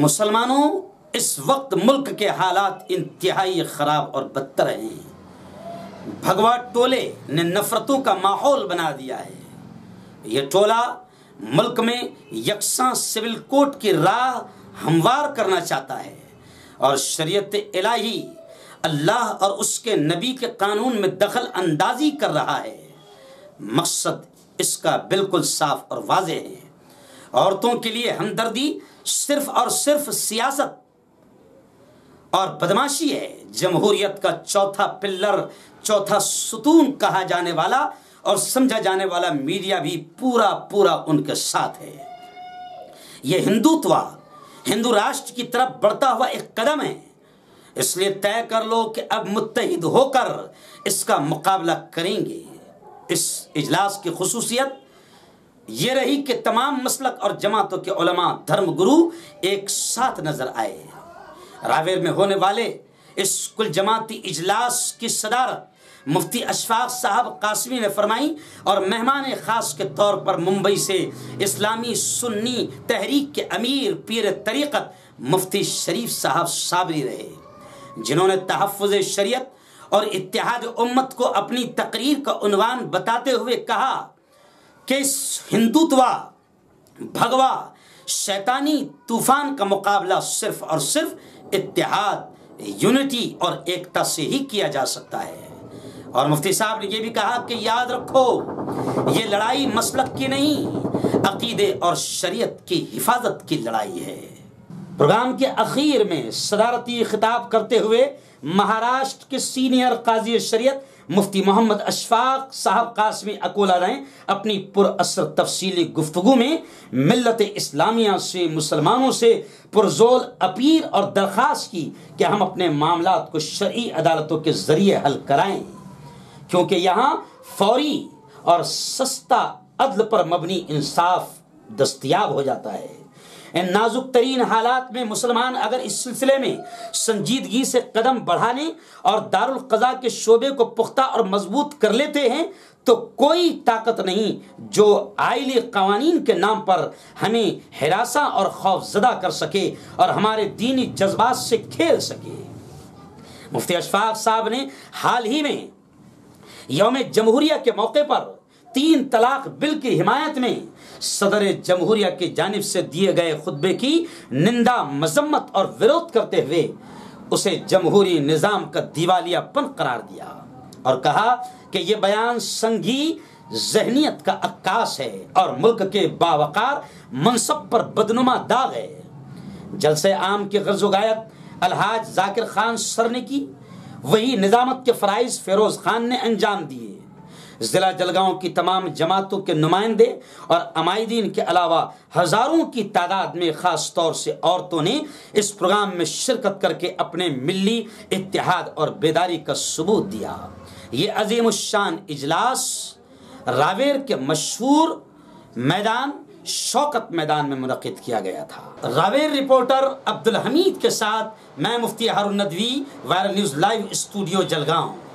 مسلمانوں، اس وقت ملک کے حالات انتہائی خراب اور بدتر ہیں۔ بھگوا ٹولے نے نفرتوں کا ماحول بنا دیا ہے۔ یہ ٹولہ ملک میں یکساں سول کوڈ کی راہ ہموار کرنا چاہتا ہے اور شریعت الہی، اللہ اور اس کے نبی کے قانون میں دخل اندازی کر رہا ہے۔ مقصد اس کا بالکل صاف اور واضح ہے۔ عورتوں کے لیے ہمدردی صرف اور صرف سیاست اور بدماشی ہے۔ جمہوریت کا چوتھا پلر، چوتھا ستون کہا جانے والا اور سمجھا جانے والا میڈیا بھی پورا ان کے ساتھ ہے۔ یہ ہندوتوا، ہندو راشٹر کی طرف بڑھتا ہوا ایک قدم ہے۔ اس لیے طے کر لو کہ اب متحد ہو کر اس کا مقابلہ کریں گے۔ اس اجلاس کی خصوصیت یہ رہی کہ تمام مسلک اور جماعتوں کے علماء، دھرم گرو ایک ساتھ نظر آئے۔ راویر میں ہونے والے اس کل جماعتی اجلاس کی صدارت مفتی اشفاق صاحب قاسمی نے فرمائی اور مہمان خاص کے طور پر ممبئی سے اسلامی سنی تحریک کے امیر پیر طریقت مفتی شریف صاحب صابری رہے، جنہوں نے تحفظ شریعت اور اتحاد امت کو اپنی تقریر کا عنوان بتاتے ہوئے کہا کہ اس ہندوتوا، بھگوا، شیطانی طوفان کا مقابلہ صرف اور صرف اتحاد، یونٹی اور ایکتا سے ہی کیا جا سکتا ہے۔ اور مفتی صاحب نے یہ بھی کہا کہ یاد رکھو، یہ لڑائی مسلک کی نہیں، عقیدے اور شریعت کی حفاظت کی لڑائی ہے۔ پروگرام کے اخیر میں صدارتی خطاب کرتے ہوئے مہاراشٹر کے سینئر قاضی شریعت مفتی محمد اشفاق صاحب قاسمی اکولا نے اپنی پر اثر تفصیلی گفتگو میں ملت اسلامیہ سے، مسلمانوں سے پرزور اپیل اور درخواست کی کہ ہم اپنے معاملات کو شرعی عدالتوں کے ذریعے حل کرائیں، کیونکہ یہاں فوری اور سستا عدل پر مبنی انصاف دستیاب ہو جاتا ہے۔ ان نازک ترین حالات میں مسلمان اگر اس سلسلے میں سنجیدگی سے قدم بڑھانے اور دارالقضاء کے شعبے کو پختہ اور مضبوط کر لیتے ہیں تو کوئی طاقت نہیں جو آئلی قوانین کے نام پر ہمیں ہراساں اور خوف زدہ کر سکے اور ہمارے دینی جذبات سے کھیل سکے۔ مفتی اشفاق صاحب نے حال ہی میں یوم جمہوریہ کے موقع پر 3 طلاق بل کی حمایت میں صدر جمہوریہ کی جانب سے دیے گئے خطبے کی نندا، مذمت اور وروध کرتے ہوئے اسے جمہوری نظام کا دیوالیہ پن قرار دیا اور کہا کہ یہ بیان سنگھی ذہنیت کا عکاس ہے اور ملک کے باوقار منصب پر بدنما داغ ہے۔ جلسہ عام کی غرض و غایت الحاج ذاکر خان سر نے کی، وہی نظامت کے فرائض فیروز خان نے انجام دیے۔ ضلع جلگاؤں کی تمام جماعتوں کے نمائندے اور عمائدین کے علاوہ ہزاروں کی تعداد میں خاص طور سے عورتوں نے اس پروگرام میں شرکت کر کے اپنے ملی اتحاد اور بیداری کا ثبوت دیا۔ یہ عظیم الشان اجلاس راویر کے مشہور میدان شوکت میدان میں منعقد کیا گیا تھا۔ راویر رپورٹر عبدالحمید کے ساتھ میں مفتی Haroon Nadvi, viral news live studio Jalgaon.